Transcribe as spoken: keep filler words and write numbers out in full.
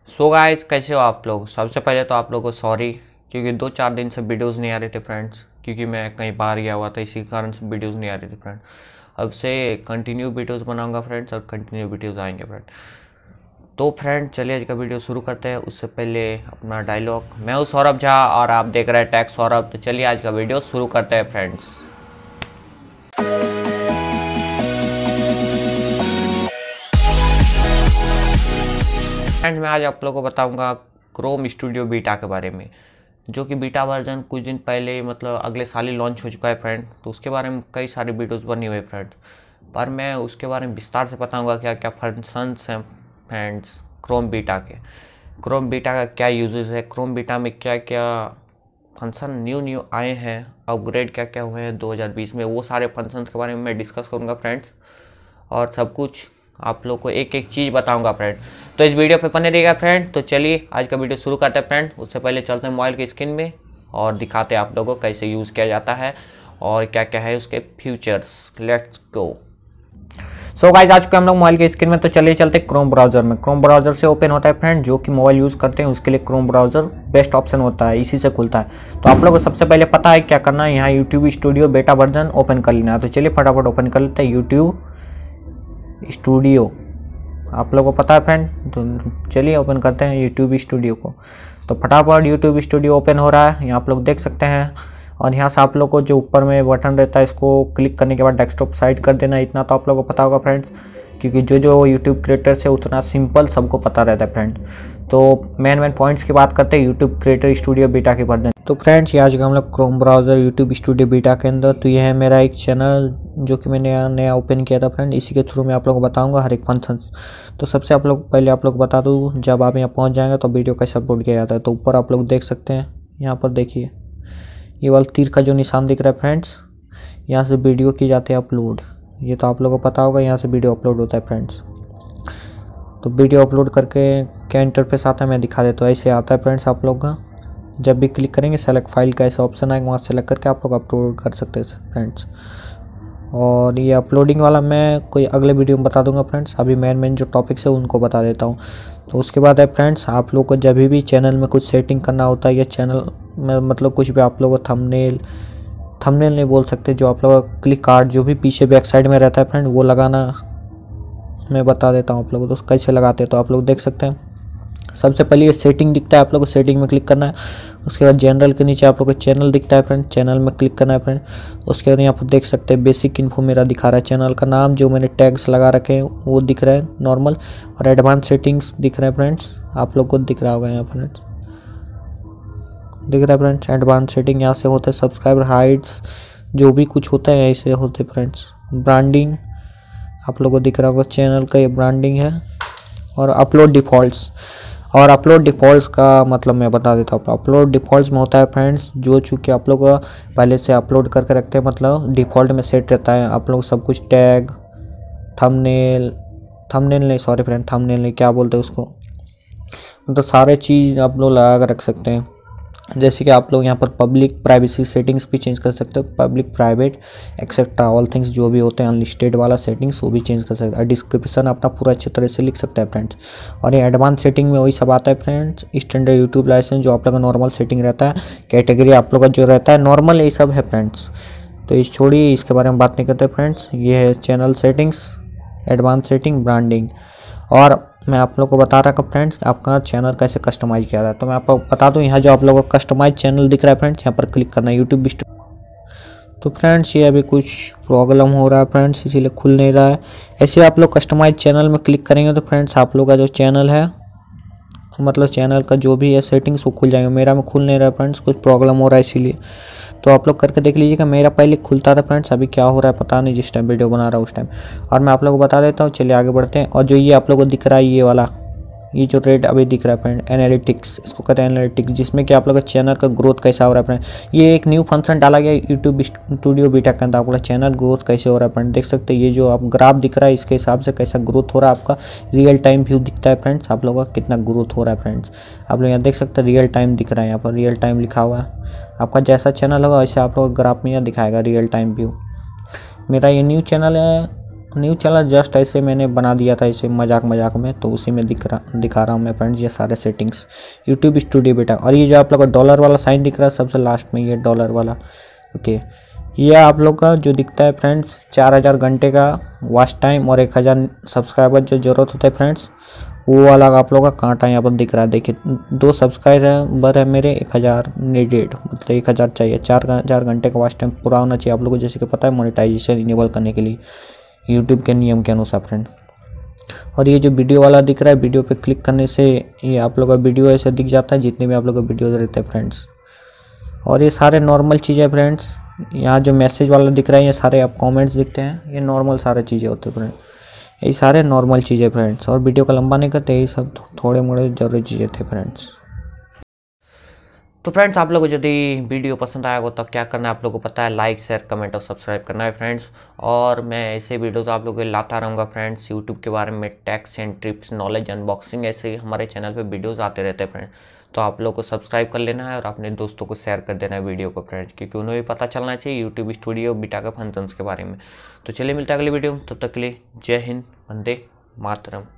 So guys, कैसे हो आप लोग। सबसे पहले तो आप लोगों को सॉरी, क्योंकि दो चार दिन से वीडियोस नहीं आ रहे थे फ्रेंड्स, क्योंकि मैं कहीं बाहर गया हुआ था, इसी कारण से वीडियोस नहीं आ रहे थे फ्रेंड। अब से कंटिन्यू वीडियोस बनाऊंगा फ्रेंड्स, और कंटिन्यू वीडियोस आएंगे फ्रेंड। तो फ्रेंड चलिए आज का वीडियो शुरू करते हैं। उससे पहले अपना डायलॉग, मैं हूँ सौरभ झा और आप देख रहे हैं टैग सौरभ। तो चलिए आज का वीडियो शुरू करते हैं फ्रेंड्स। फ्रेंड्स मैं आज आप लोगों को बताऊंगा क्रोम स्टूडियो बीटा के बारे में, जो कि बीटा वर्जन कुछ दिन पहले मतलब अगले साल ही लॉन्च हो चुका है फ्रेंड। तो उसके बारे में कई सारी वीडियोस बनी हुई है फ्रेंड, पर मैं उसके बारे में विस्तार से बताऊंगा क्या क्या फंक्शंस हैं फ्रेंड्स क्रोम बीटा के, क्रोम बीटा का क्या यूजेस है, क्रोम बीटा में क्या क्या फंक्शन न्यू न्यू आए हैं, अपग्रेड क्या क्या हुए हैं दो हज़ार बीस में, वो सारे फंक्शंस के बारे में मैं डिस्कस करूँगा फ्रेंड्स। और सब कुछ आप लोग को एक एक चीज़ बताऊंगा फ्रेंड। तो इस वीडियो पे बने रहिएगा फ्रेंड। तो चलिए आज का वीडियो शुरू करते हैं फ्रेंड। उससे पहले चलते हैं मोबाइल की स्क्रीन में और दिखाते हैं आप लोगों को कैसे यूज़ किया जाता है और क्या क्या है उसके features. Let's go. So guys आ चुके हम लोग मोबाइल की स्क्रीन में। तो चलिए चलते क्रोम ब्राउजर में। क्रोम ब्राउजर से ओपन होता है फ्रेंड, जो कि मोबाइल यूज़ करते हैं उसके लिए क्रोम ब्राउजर बेस्ट ऑप्शन होता है, इसी से खुलता है। तो आप लोगों को सबसे पहले पता है क्या करना है, यहाँ YouTube studio beta version open कर लेना है। तो चलिए फटाफट ओपन कर लेते हैं यूट्यूब स्टूडियो। आप लोगों को पता है फ्रेंड, तो चलिए ओपन करते हैं यूट्यूब स्टूडियो को। तो फटाफट यूट्यूब स्टूडियो ओपन हो रहा है, यहाँ आप लोग देख सकते हैं। और यहाँ से आप लोग को जो ऊपर में बटन रहता है, इसको क्लिक करने के बाद डेस्कटॉप साइड कर देना। इतना तो आप लोगों को पता होगा फ्रेंड्स, क्योंकि जो जो यूट्यूब क्रिएटर्स है उतना सिंपल सबको पता रहता है फ्रेंड। तो मेन मेन पॉइंट्स की बात करते हैं यूट्यूब क्रिएटर स्टूडियो बीटा के वर्जन। तो फ्रेंड्स ये आज का हम लोग Chrome browser YouTube studio beta के अंदर। तो ये है मेरा एक चैनल जो कि मैंने नया नया ओपन किया था फ्रेंड, इसी के थ्रू मैं आप लोगों को बताऊंगा हर एक फंक्शन। तो सबसे आप लोग पहले आप लोग को बता दूँ, जब आप यहाँ पहुँच जाएंगे तो वीडियो कैसे अपलोड किया जाता है। तो ऊपर आप लोग देख सकते हैं, यहाँ पर देखिए ये वाला तीर का जो निशान दिख रहा है फ्रेंड्स, यहाँ से वीडियो की जाती है अपलोड। ये तो आप लोगों को पता होगा, यहाँ से वीडियो अपलोड होता है फ्रेंड्स। तो वीडियो अपलोड करके क्या इंटरफेस आता है मैं दिखा देता हूँ। ऐसे आता है फ्रेंड्स आप लोग का, जब भी क्लिक करेंगे सेलेक्ट फाइल का ऐसा ऑप्शन आएगा, वहाँ सेलेक्ट करके आप लोग अपलोड कर सकते हैं फ्रेंड्स। और ये अपलोडिंग वाला मैं कोई अगले वीडियो में बता दूंगा फ्रेंड्स, अभी मेन मेन जो टॉपिक्स है उनको बता देता हूँ। तो उसके बाद है फ्रेंड्स, आप लोग को जब भी चैनल में कुछ सेटिंग करना होता है, या चैनल में मतलब कुछ भी आप लोग को थंबनेल थंबनेल नहीं बोल सकते, जो आप लोग का क्लिक कार्ड जो भी पीछे बैक साइड में रहता है फ्रेंड, वो लगाना मैं बता देता हूँ आप लोगों को। तो कैसे लगाते हैं तो आप लोग देख सकते हैं। सबसे पहले ये सेटिंग दिखता है, आप लोग को सेटिंग में क्लिक करना है। उसके बाद जनरल के नीचे आप लोग को चैनल दिखता है फ्रेंड, चैनल में क्लिक करना है फ्रेंड। उसके बाद यहाँ पर देख सकते हैं बेसिक इन्फो मेरा दिखा रहा है, चैनल का नाम जो मैंने टैग्स लगा रखे हैं वो दिख रहा है नॉर्मल, और एडवांस सेटिंग्स दिख रहे हैं फ्रेंड्स, आप लोग को दिख रहा होगा यहाँ फ्रेंड्स, दिख रहा है फ्रेंड्स। एडवांस सेटिंग यहाँ से होता है, सब्सक्राइबर हाइट्स जो भी कुछ होता है ऐसे होते फ्रेंड्स। ब्रांडिंग आप लोगों को दिख रहा होगा, चैनल का ये ब्रांडिंग है। और अपलोड डिफ़ॉल्ट्स, और अपलोड डिफ़ॉल्ट्स का मतलब मैं बता देता हूँ। अपलोड डिफ़ॉल्ट्स में होता है फ्रेंड्स, जो चूँकि आप लोग पहले से अपलोड करके रखते हैं, मतलब डिफ़ॉल्ट में सेट रहता है। आप लोग सब कुछ टैग, थंबनेल थंबनेल नहीं सॉरी फ्रेंड थंबनेल नहीं क्या बोलते हैं उसको, मतलब सारे चीज़ आप लोग लगा कर रख सकते हैं। जैसे कि आप लोग यहाँ पर पब्लिक प्राइवेसी सेटिंग्स भी चेंज कर सकते हो, public private etcetera all things जो भी होते हैं अनलिस्टेड वाला सेटिंग्स वो भी चेंज कर सकते हैं। डिस्क्रिप्शन अपना पूरा अच्छे तरह से लिख सकते हैं फ्रेंड्स। और ये एडवांस सेटिंग में वही सब आता है फ्रेंड्स। स्टैंडर्ड यूट्यूब लाइसेंस जो आप लोग का नॉर्मल सेटिंग रहता है, कैटेगरी आप लोग का जो रहता है नॉर्मल, ये सब है फ्रेंड्स। तो इस छोड़िए, इसके बारे में बात नहीं करते फ्रेंड्स। ये है channel settings, advance setting, branding. और मैं आप लोग को बता रहा हूँ फ्रेंड्स आपका चैनल कैसे कस्टमाइज किया जाता है। तो मैं आपको बता दूं, यहाँ जो आप लोगों को कस्टमाइज चैनल दिख रहा है फ्रेंड्स, यहाँ पर क्लिक करना है यूट्यूब स्टूडियो। तो फ्रेंड्स ये अभी कुछ प्रॉब्लम हो रहा है फ्रेंड्स, इसीलिए खुल नहीं रहा है। ऐसे आप लोग कस्टमाइज चैनल में क्लिक करेंगे तो फ्रेंड्स आप लोग का जो चैनल है, मतलब चैनल का जो भी है सेटिंग्स वो खुल जाएंगे। मेरा में खुल नहीं रहा है फ्रेंड्स, कुछ प्रॉब्लम हो रहा है इसीलिए। तो आप लोग करके देख लीजिएगा, मेरा पहले खुलता था फ्रेंड्स, अभी क्या हो रहा है पता नहीं, जिस टाइम वीडियो बना रहा हूँ उस टाइम। और मैं आप लोगों को बता देता हूँ, चलिए आगे बढ़ते हैं। और जो ये आप लोगों को दिख रहा है ये वाला, ये जो रेड अभी दिख रहा है फ्रेंड, एनालिटिक्स इसको कहते हैं एनालिटिक्स, जिसमें कि आप लोग का चैनल का ग्रोथ कैसा हो रहा है फ्रेंड। ये एक न्यू फंक्शन डाला गया यूट्यूब स्टूडियो बीटा के अंदर, आपका चैनल ग्रोथ कैसे हो रहा है फ्रेंड। देख सकते हैं ये जो आप ग्राफ दिख रहा है, इसके हिसाब से कैसा ग्रोथ हो रहा है आपका। रियल टाइम व्यू दिखता है फ्रेंड्स, आप लोगों का कितना ग्रोथ हो रहा है फ्रेंड्स। आप लोग यहाँ देख सकते हैं रियल टाइम दिख रहा है, यहाँ पर रियल टाइम लिखा हुआ है। आपका जैसा चैनल होगा वैसे आप लोग ग्राफ में यहाँ दिखाएगा रियल टाइम व्यू। मेरा ये न्यू चैनल है न्यू चैनल जस्ट ऐसे मैंने बना दिया था ऐसे मजाक मजाक में, तो उसी में दिख रहा दिखा रहा हूँ मैं फ्रेंड्स ये सारे सेटिंग्स यूट्यूब स्टूडियो बेटा। और ये जो आप लोग का डॉलर वाला साइन दिख रहा है सबसे लास्ट में, ये डॉलर वाला, ओके, ये आप लोग का जो दिखता है फ्रेंड्स चार हज़ार घंटे का वॉच टाइम और एक हज़ार सब्सक्राइबर जो ज़रूरत होता है फ्रेंड्स, वो वाला आप लोग का कांटा यहाँ पर दिख रहा है। देखिए दो सब्सक्राइबर है मेरे, एक हज़ार नीडेड, मतलब एक हज़ार चाहिए, चार हज़ार घंटे का वॉच टाइम पूरा होना चाहिए आप लोगों को, जैसे कि पता है मोनेटाइजेशन इनेबल करने के लिए यूट्यूब के नियम के अनुसार फ्रेंड। और ये जो वीडियो वाला दिख रहा है, वीडियो पे क्लिक करने से ये आप लोग का वीडियो ऐसे दिख जाता है जितने भी आप लोग का वीडियो रहते हैं फ्रेंड्स। और ये सारे नॉर्मल चीज़ें फ्रेंड्स, यहाँ जो मैसेज वाला दिख रहा है ये सारे आप कमेंट्स दिखते हैं, ये नॉर्मल सारे चीज़ें होते हैं फ्रेंड, यही सारे नॉर्मल चीज़ें फ्रेंड्स। और वीडियो को लंबा नहीं करते, यही सब थोड़े मोड़े जरूरी चीज़ें थे फ्रेंड्स। तो फ्रेंड्स आप लोगों को यदि वीडियो पसंद आया हो तो क्या करना है आप लोगों को पता है, लाइक शेयर कमेंट और सब्सक्राइब करना है फ्रेंड्स। और मैं ऐसे वीडियोस आप लोगों को लाता रहूँगा फ्रेंड्स, यूट्यूब के बारे में tax and trips knowledge unboxing, ऐसे हमारे चैनल पे वीडियोस आते रहते हैं फ्रेंड। तो आप लोग को सब्सक्राइब कर लेना है और अपने दोस्तों को शेयर कर देना है वीडियो को फ्रेंड्स, क्योंकि उन्हें भी पता चलना चाहिए यूट्यूब स्टूडियो बीटा के फंक्शंस के बारे में। तो चलिए मिलता है अगली वीडियो में, तब तक के लिए जय हिंद, वंदे मातरम।